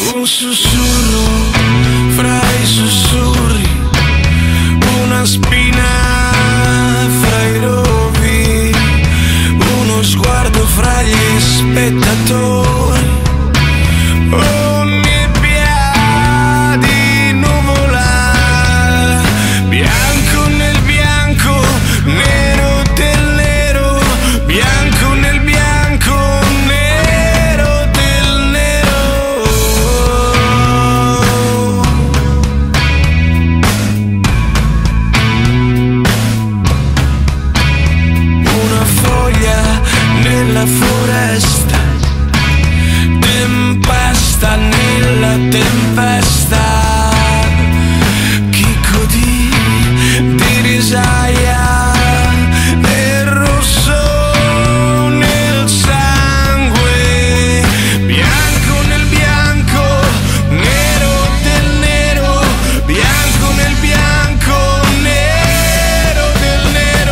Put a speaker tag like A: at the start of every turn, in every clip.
A: Un sussurro fra i sussurri, una spina fra i rovi, uno sguardo fra gli spettatori. Oh, nebbia di nuvola, bianco nel bianco, nero del nero, bianco nel bianco, nero del nero. Una foglia nella foresta, tempesta nella tempesta, chicco di risaia e rosso nel sangue, bianco nel bianco, nero del nero, bianco nel bianco, nero del nero.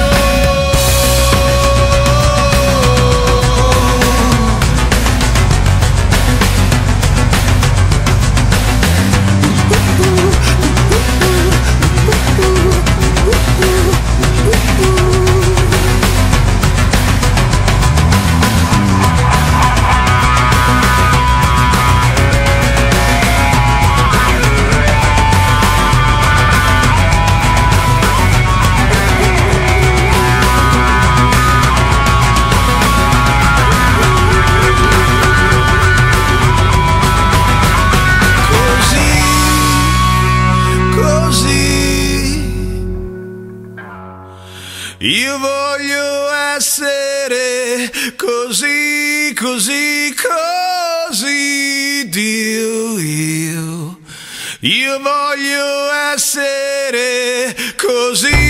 A: Io voglio essere così, così, così, Dio, io voglio essere così.